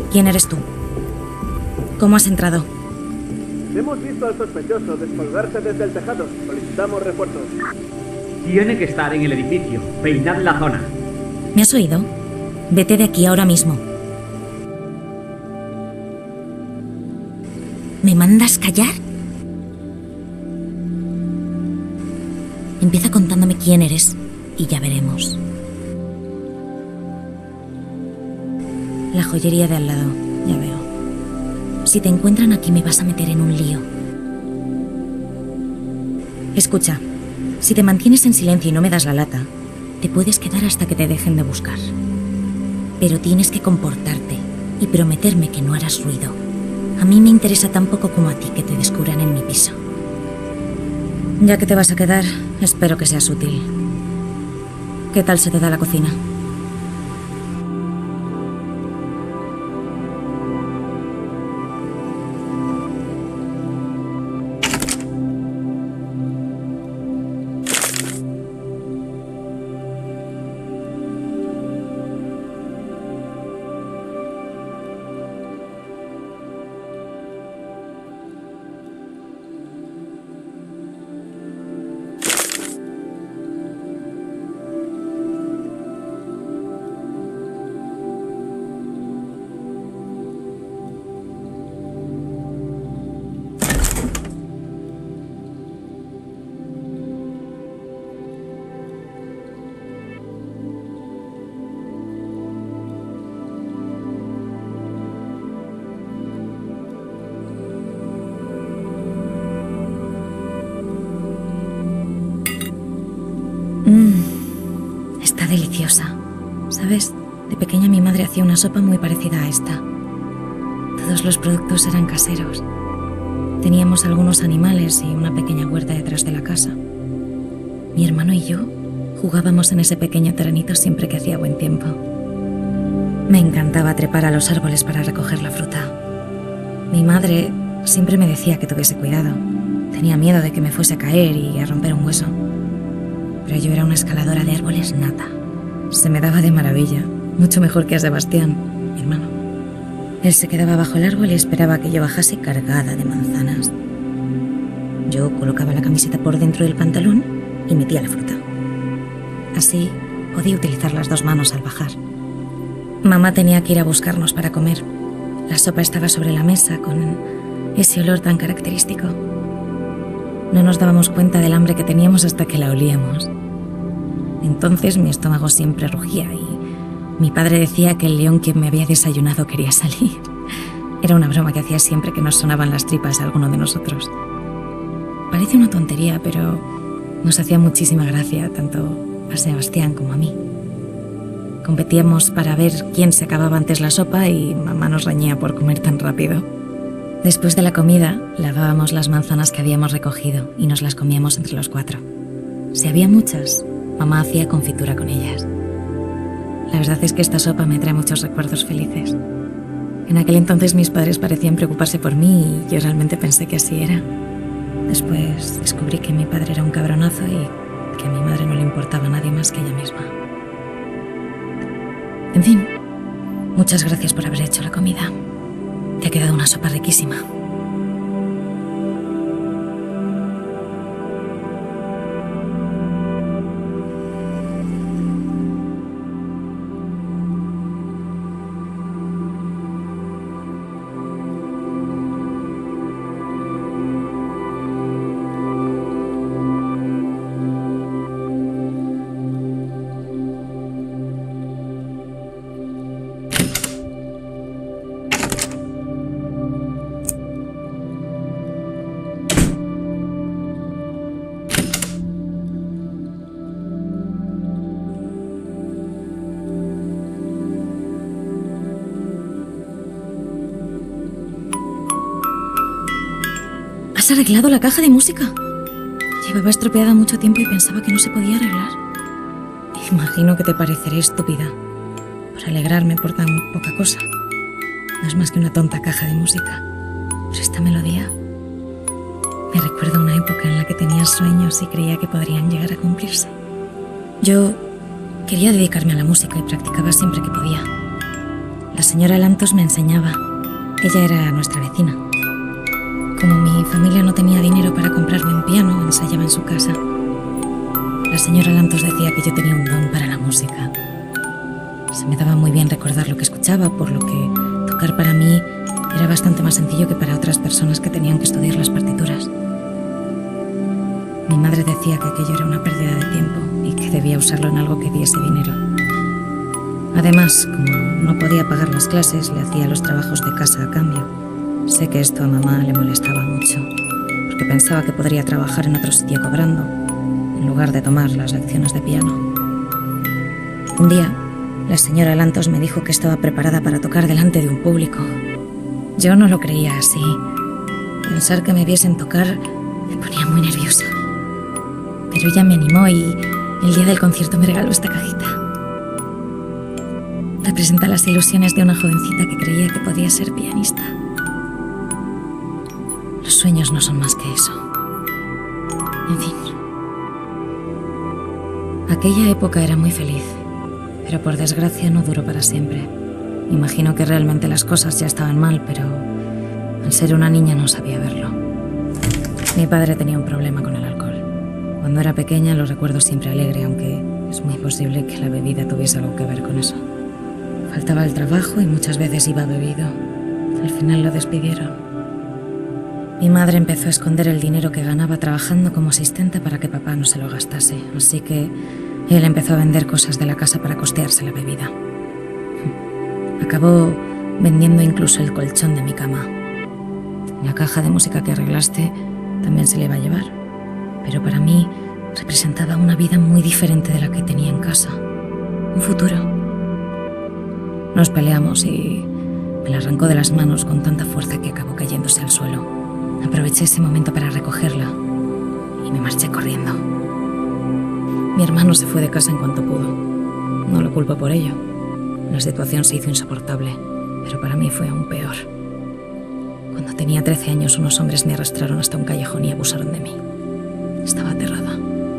¿Quién eres tú? ¿Cómo has entrado? Hemos visto al sospechoso descolgarse desde el tejado. Solicitamos refuerzos. Tiene que estar en el edificio. Peinad la zona. ¿Me has oído? Vete de aquí ahora mismo. ¿Me mandas callar? Empieza contándome quién eres y ya veremos. La joyería de al lado, ya veo. Si te encuentran aquí me vas a meter en un lío. Escucha, si te mantienes en silencio y no me das la lata, te puedes quedar hasta que te dejen de buscar. Pero tienes que comportarte y prometerme que no harás ruido. A mí me interesa tan poco como a ti que te descubran en mi piso. Ya que te vas a quedar, espero que seas útil. ¿Qué tal se te da la cocina? Está deliciosa. ¿Sabes? De pequeña mi madre hacía una sopa muy parecida a esta. Todos los productos eran caseros. Teníamos algunos animales y una pequeña huerta detrás de la casa. Mi hermano y yo jugábamos en ese pequeño terrenito siempre que hacía buen tiempo. Me encantaba trepar a los árboles para recoger la fruta. Mi madre siempre me decía que tuviese cuidado. Tenía miedo de que me fuese a caer y a romper un hueso. Pero yo era una escaladora de árboles nata. Se me daba de maravilla, mucho mejor que a Sebastián, mi hermano. Él se quedaba bajo el árbol y esperaba que yo bajase cargada de manzanas. Yo colocaba la camiseta por dentro del pantalón y metía la fruta. Así podía utilizar las dos manos al bajar. Mamá tenía que ir a buscarnos para comer. La sopa estaba sobre la mesa con ese olor tan característico. No nos dábamos cuenta del hambre que teníamos hasta que la olíamos. Entonces mi estómago siempre rugía y mi padre decía que el león que me había desayunado quería salir. Era una broma que hacía siempre que nos sonaban las tripas a alguno de nosotros. Parece una tontería, pero nos hacía muchísima gracia tanto a Sebastián como a mí. Competíamos para ver quién se acababa antes la sopa y mamá nos reñía por comer tan rápido. Después de la comida, lavábamos las manzanas que habíamos recogido y nos las comíamos entre los 4. Si había muchas, mamá hacía confitura con ellas. La verdad es que esta sopa me trae muchos recuerdos felices. En aquel entonces mis padres parecían preocuparse por mí y yo realmente pensé que así era. Después descubrí que mi padre era un cabronazo y que a mi madre no le importaba a nadie más que ella misma. En fin, muchas gracias por haber hecho la comida. Te ha quedado una sopa riquísima. ¿Has arreglado la caja de música? Llevaba estropeada mucho tiempo y pensaba que no se podía arreglar. Imagino que te pareceré estúpida por alegrarme por tan poca cosa. No es más que una tonta caja de música. Pero esta melodía me recuerda a una época en la que tenía sueños y creía que podrían llegar a cumplirse. Yo quería dedicarme a la música y practicaba siempre que podía. La señora Lantos me enseñaba. Ella era nuestra vecina. Como mi familia no tenía dinero para comprarme un piano, ensayaba en su casa. La señora Lantos decía que yo tenía un don para la música. Se me daba muy bien recordar lo que escuchaba, por lo que tocar para mí era bastante más sencillo que para otras personas que tenían que estudiar las partituras. Mi madre decía que aquello era una pérdida de tiempo y que debía usarlo en algo que diese dinero. Además, como no podía pagar las clases, le hacía los trabajos de casa a cambio. Sé que esto a mamá le molestaba mucho, porque pensaba que podría trabajar en otro sitio cobrando, en lugar de tomar las lecciones de piano. Un día, la señora Lantos me dijo que estaba preparada para tocar delante de un público. Yo no lo creía así. Pensar que me viesen tocar me ponía muy nerviosa. Pero ella me animó y el día del concierto me regaló esta cajita. Representa las ilusiones de una jovencita que creía que podía ser pianista. Los sueños no son más que eso. En fin. Aquella época era muy feliz, pero por desgracia no duró para siempre. Imagino que realmente las cosas ya estaban mal, pero al ser una niña no sabía verlo. Mi padre tenía un problema con el alcohol. Cuando era pequeña lo recuerdo siempre alegre, aunque es muy posible que la bebida tuviese algo que ver con eso. Faltaba al trabajo y muchas veces iba bebido. Al final lo despidieron. Mi madre empezó a esconder el dinero que ganaba trabajando como asistente para que papá no se lo gastase, así que él empezó a vender cosas de la casa para costearse la bebida. Acabó vendiendo incluso el colchón de mi cama. La caja de música que arreglaste también se le iba a llevar, pero para mí representaba una vida muy diferente de la que tenía en casa. Un futuro. Nos peleamos y me la arrancó de las manos con tanta fuerza que acabó cayéndose al suelo. Aproveché ese momento para recogerla y me marché corriendo. Mi hermano se fue de casa en cuanto pudo. No lo culpo por ello. La situación se hizo insoportable, pero para mí fue aún peor. Cuando tenía 13 años, unos hombres me arrastraron hasta un callejón y abusaron de mí. Estaba aterrada.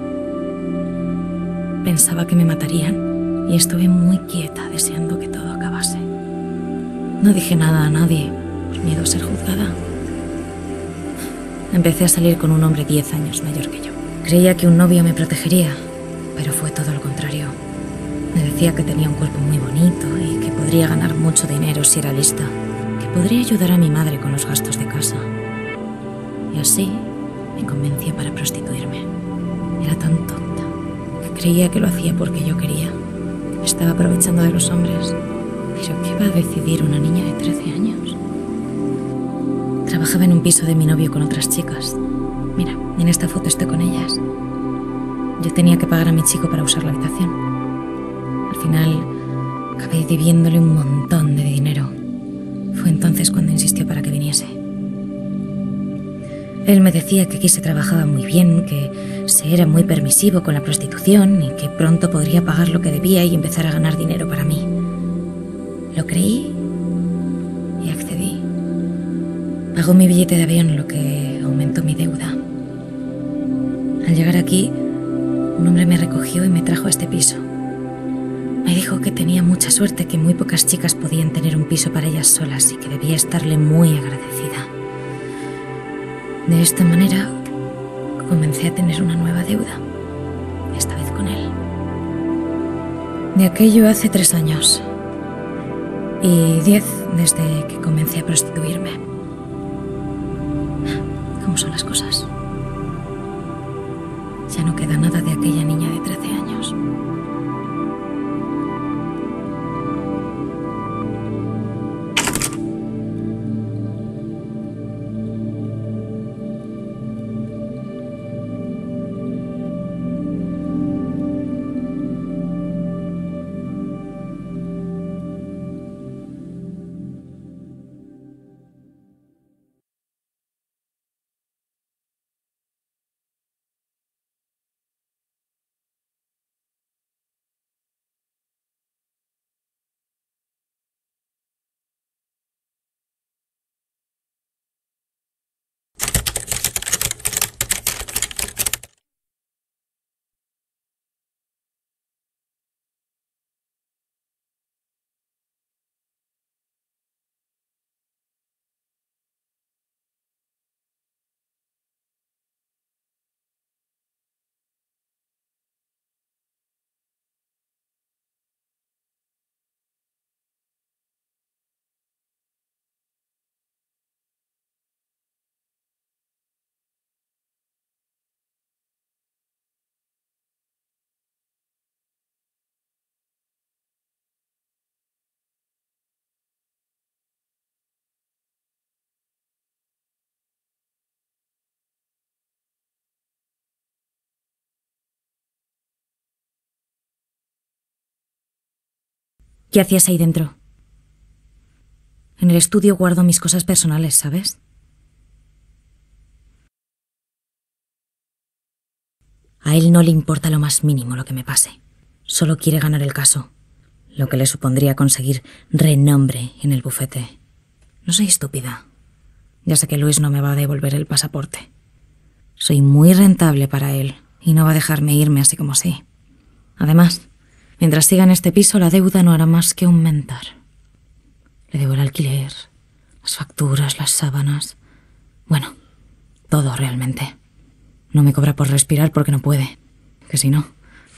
Pensaba que me matarían y estuve muy quieta, deseando que todo acabase. No dije nada a nadie, por miedo a ser juzgada. Empecé a salir con un hombre 10 años mayor que yo. Creía que un novio me protegería, pero fue todo lo contrario. Me decía que tenía un cuerpo muy bonito y que podría ganar mucho dinero si era lista, que podría ayudar a mi madre con los gastos de casa. Y así me convenció para prostituirme. Era tan tonta que creía que lo hacía porque yo quería, que me estaba aprovechando de los hombres. ¿Pero qué va a decidir una niña de 13 años? Trabajaba en un piso de mi novio con otras chicas. Mira, en esta foto estoy con ellas. Yo tenía que pagar a mi chico para usar la habitación. Al final, acabé debiéndole un montón de dinero. Fue entonces cuando insistió para que viniese. Él me decía que aquí se trabajaba muy bien, que se era muy permisivo con la prostitución y que pronto podría pagar lo que debía y empezar a ganar dinero para mí. Lo creí y accedí. Pagó mi billete de avión, lo que aumentó mi deuda. Al llegar aquí, un hombre me recogió y me trajo a este piso. Me dijo que tenía mucha suerte, que muy pocas chicas podían tener un piso para ellas solas y que debía estarle muy agradecida. De esta manera, comencé a tener una nueva deuda, esta vez con él. De aquello hace 3 años y 10 desde que comencé a prostituirme. ¿Cómo son las cosas? Ya no queda nada de aquella niña de 13 años. ¿Qué hacías ahí dentro? En el estudio guardo mis cosas personales, ¿sabes? A él no le importa lo más mínimo lo que me pase. Solo quiere ganar el caso, lo que le supondría conseguir renombre en el bufete. No soy estúpida. Ya sé que Luis no me va a devolver el pasaporte. Soy muy rentable para él y no va a dejarme irme así como así. Además, mientras siga en este piso, la deuda no hará más que aumentar. Le debo el alquiler, las facturas, las sábanas... Bueno, todo realmente. No me cobra por respirar porque no puede. Que si no...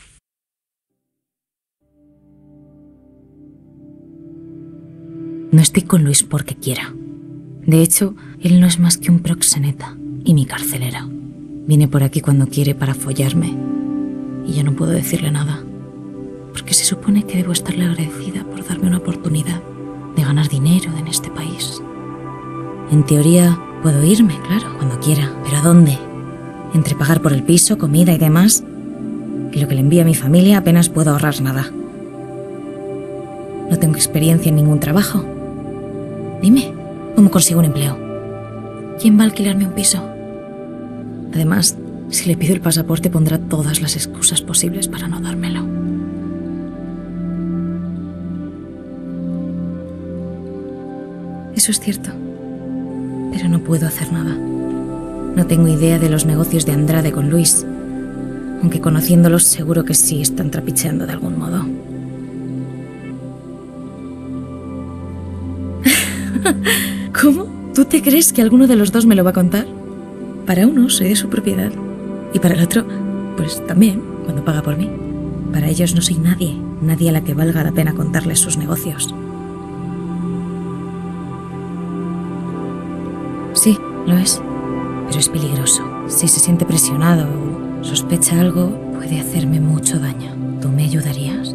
No estoy con Luis porque quiera. De hecho, él no es más que un proxeneta y mi carcelero. Viene por aquí cuando quiere para follarme y yo no puedo decirle nada, porque se supone que debo estarle agradecida por darme una oportunidad de ganar dinero en este país. En teoría, puedo irme, claro, cuando quiera. ¿Pero a dónde? Entre pagar por el piso, comida y demás, y lo que le envía a mi familia apenas puedo ahorrar nada. No tengo experiencia en ningún trabajo. Dime, ¿cómo consigo un empleo? ¿Quién va a alquilarme un piso? Además, si le pido el pasaporte pondrá todas las excusas posibles para no dármelo. Eso es cierto, pero no puedo hacer nada. No tengo idea de los negocios de Andrade con Luis, aunque conociéndolos seguro que sí están trapicheando de algún modo. ¿Cómo? ¿Tú te crees que alguno de los dos me lo va a contar? Para uno soy de su propiedad y para el otro, pues también, cuando paga por mí. Para ellos no soy nadie a la que valga la pena contarles sus negocios. Sí, lo es, pero es peligroso. Si se siente presionado o sospecha algo, puede hacerme mucho daño. ¿Tú me ayudarías?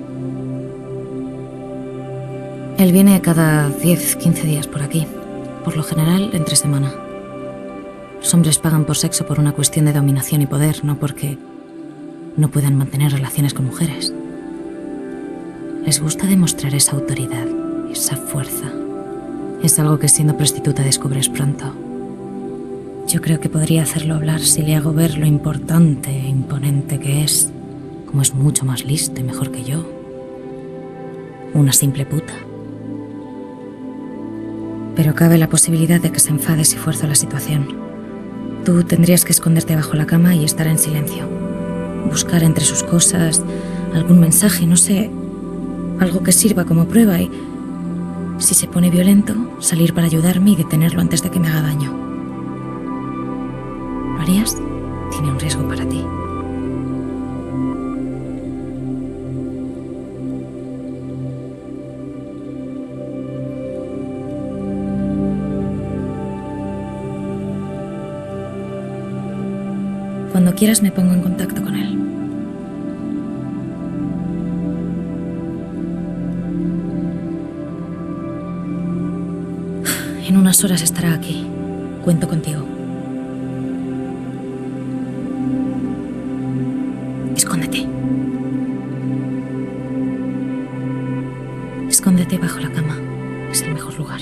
Él viene cada 10-15 días por aquí, por lo general entre semana. Los hombres pagan por sexo por una cuestión de dominación y poder, no porque no puedan mantener relaciones con mujeres. Les gusta demostrar esa autoridad, esa fuerza. Es algo que siendo prostituta descubres pronto. Yo creo que podría hacerlo hablar si le hago ver lo importante e imponente que es, como es mucho más listo y mejor que yo. Una simple puta. Pero cabe la posibilidad de que se enfade si fuerzo la situación. Tú tendrías que esconderte bajo la cama y estar en silencio. Buscar entre sus cosas algún mensaje, no sé, algo que sirva como prueba y, si se pone violento, salir para ayudarme y detenerlo antes de que me haga daño. ¿Lo harías? Tiene un riesgo para ti. Cuando quieras me pongo en contacto con él. En unas horas estará aquí. Cuento contigo. Escóndete. Escóndete bajo la cama. Es el mejor lugar.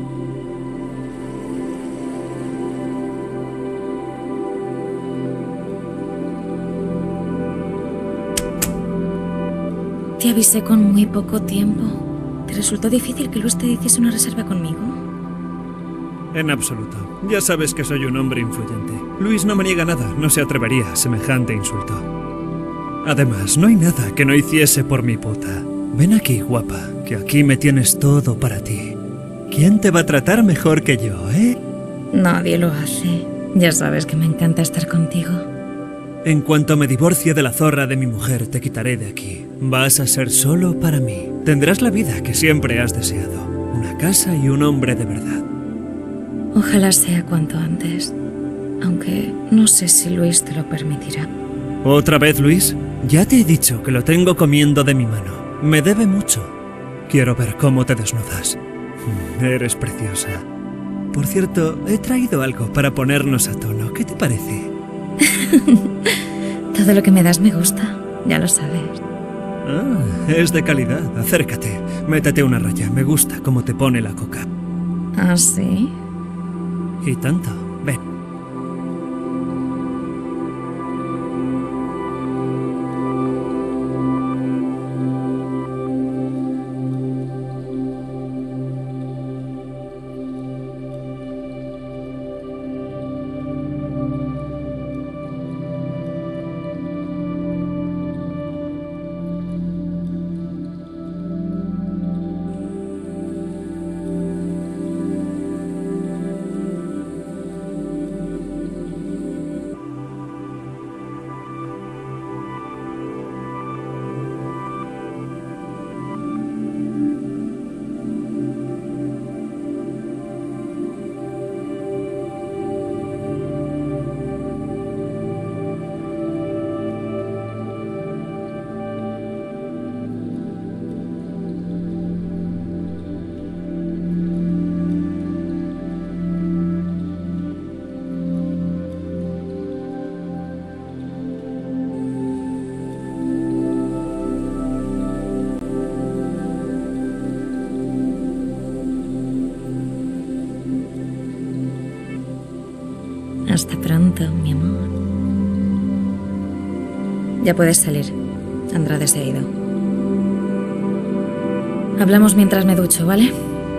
Te avisé con muy poco tiempo. ¿Te resultó difícil que Luis te hiciese una reserva conmigo? En absoluto. Ya sabes que soy un hombre influyente. Luis no me niega nada, no se atrevería a semejante insulto. Además, no hay nada que no hiciese por mi puta. Ven aquí, guapa, que aquí me tienes todo para ti. ¿Quién te va a tratar mejor que yo, eh? Nadie lo hace. Ya sabes que me encanta estar contigo. En cuanto me divorcie de la zorra de mi mujer, te quitaré de aquí. Vas a ser solo para mí. Tendrás la vida que siempre has deseado. Una casa y un hombre de verdad. Ojalá sea cuanto antes. Aunque no sé si Luis te lo permitirá. ¿Otra vez, Luis? Ya te he dicho que lo tengo comiendo de mi mano. Me debe mucho. Quiero ver cómo te desnudas. Eres preciosa. Por cierto, he traído algo para ponernos a tono. ¿Qué te parece? Todo lo que me das me gusta, ya lo sabes. Ah, es de calidad. Acércate. Métete una raya. Me gusta cómo te pone la coca. ¿Ah, sí? Y tanto. Ven. Hasta pronto, mi amor. Ya puedes salir. Andrade se ha ido. Hablamos mientras me ducho, ¿vale?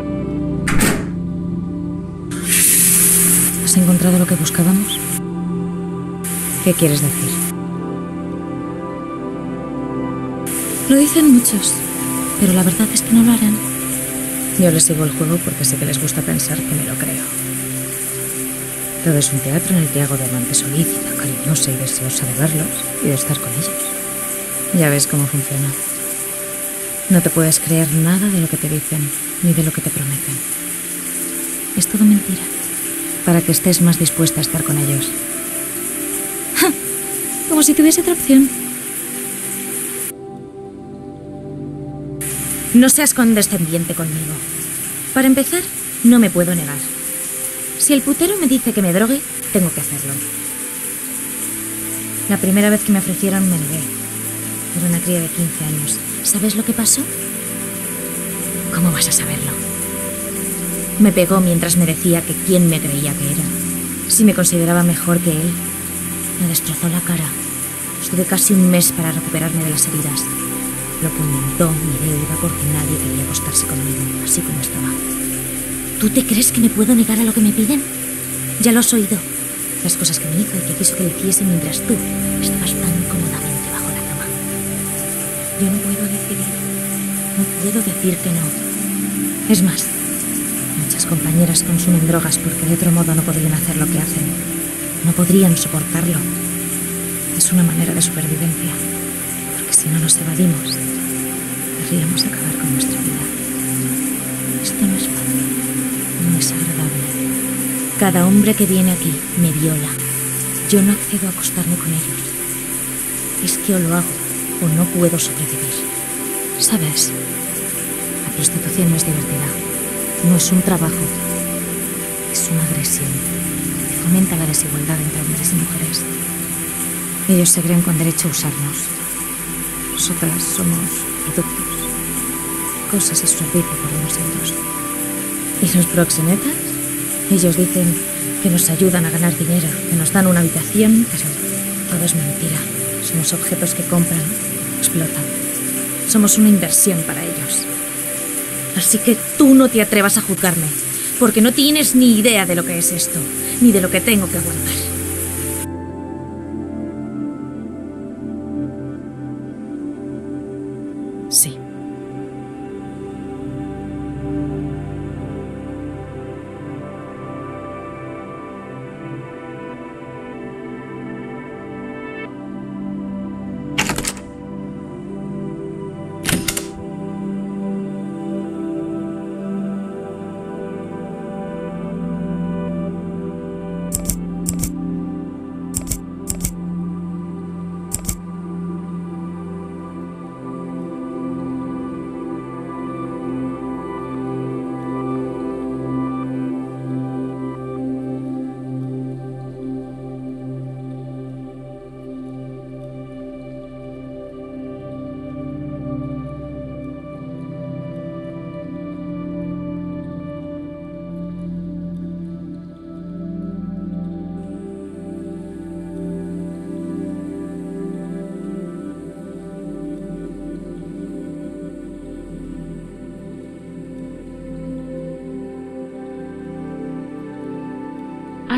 ¿Has encontrado lo que buscábamos? ¿Qué quieres decir? Lo dicen muchos, pero la verdad es que no lo harán. Yo les sigo el juego porque sé que les gusta pensar que me lo creo. Todo es un teatro en el que hago de amante solícita, cariñosa y deseosa de verlos y de estar con ellos. Ya ves cómo funciona. No te puedes creer nada de lo que te dicen, ni de lo que te prometen. Es todo mentira, para que estés más dispuesta a estar con ellos. ¡Ja! Como si tuviese otra opción. No seas condescendiente conmigo. Para empezar, no me puedo negar. Si el putero me dice que me drogue, tengo que hacerlo. La primera vez que me ofrecieron me negué. Era una cría de 15 años. ¿Sabes lo que pasó? ¿Cómo vas a saberlo? Me pegó mientras me decía que quién me creía que era. Si me consideraba mejor que él. Me destrozó la cara. Estuve casi un mes para recuperarme de las heridas. Lo que inventó, miré iba porque nadie quería acostarse conmigo, así como estaba. ¿Tú te crees que me puedo negar a lo que me piden? Ya lo has oído. Las cosas que me hizo y que quiso que le hiciese mientras tú estabas tan cómodamente bajo la cama. Yo no puedo decidir. No puedo decir que no. Es más, muchas compañeras consumen drogas porque de otro modo no podrían hacer lo que hacen. No podrían soportarlo. Es una manera de supervivencia. Porque si no nos evadimos, querríamos acabar con nuestra vida. Esto no es fácil. No es agradable. Cada hombre que viene aquí me viola. Yo no accedo a acostarme con ellos. Es que o lo hago o no puedo sobrevivir. ¿Sabes? La prostitución no es divertida. No es un trabajo. Es una agresión que fomenta la desigualdad entre hombres y mujeres. Ellos se creen con derecho a usarnos. Nosotras somos productos. Cosas a su servicio por unos y otros. ¿Y los proxenetas? Ellos dicen que nos ayudan a ganar dinero, que nos dan una habitación, pero todo es mentira. Somos objetos que compran, explotan. Somos una inversión para ellos. Así que tú no te atrevas a juzgarme, porque no tienes ni idea de lo que es esto, ni de lo que tengo que aguantar. Sí.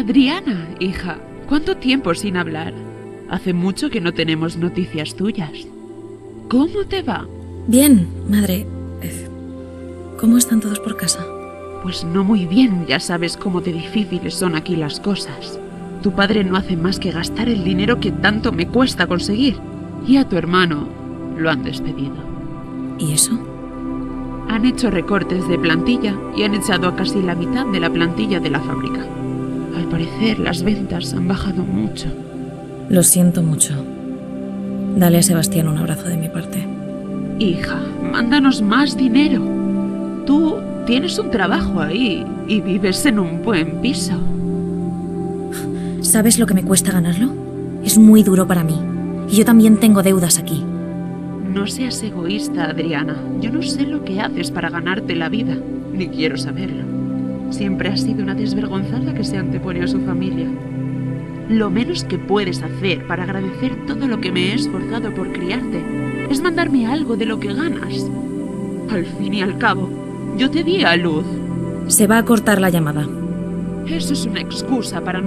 Adriana, hija, ¿cuánto tiempo sin hablar? Hace mucho que no tenemos noticias tuyas. ¿Cómo te va? Bien, madre. ¿Cómo están todos por casa? Pues no muy bien, ya sabes cómo de difíciles son aquí las cosas. Tu padre no hace más que gastar el dinero que tanto me cuesta conseguir. Y a tu hermano lo han despedido. ¿Y eso? Han hecho recortes de plantilla y han echado a casi la mitad de la plantilla de la fábrica. Al parecer las ventas han bajado mucho. Lo siento mucho. Dale a Sebastián un abrazo de mi parte. Hija, mándanos más dinero. Tú tienes un trabajo ahí y vives en un buen piso. ¿Sabes lo que me cuesta ganarlo? Es muy duro para mí. Y yo también tengo deudas aquí. No seas egoísta, Adriana. Yo no sé lo que haces para ganarte la vida, ni quiero saberlo. Siempre has sido una desvergonzada que se antepone a su familia. Lo menos que puedes hacer para agradecer todo lo que me he esforzado por criarte es mandarme algo de lo que ganas. Al fin y al cabo, yo te di a luz. Se va a cortar la llamada. Eso es una excusa para...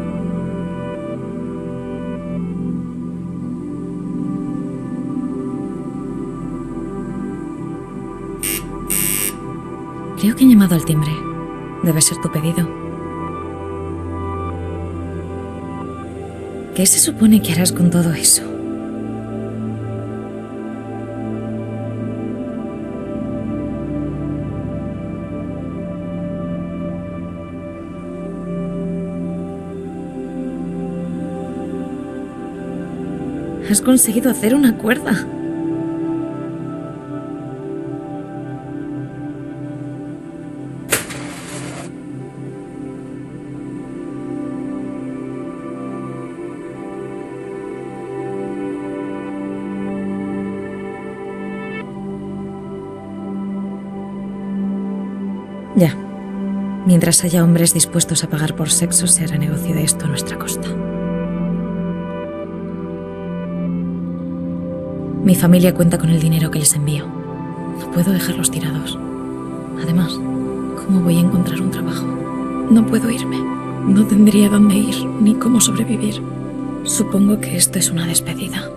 Creo que han llamado al timbre. Debe ser tu pedido. ¿Qué se supone que harás con todo eso? Has conseguido hacer una cuerda. Ya. Mientras haya hombres dispuestos a pagar por sexo, se hará negocio de esto a nuestra costa. Mi familia cuenta con el dinero que les envío. No puedo dejarlos tirados. Además, ¿cómo voy a encontrar un trabajo? No puedo irme. No tendría dónde ir ni cómo sobrevivir. Supongo que esto es una despedida.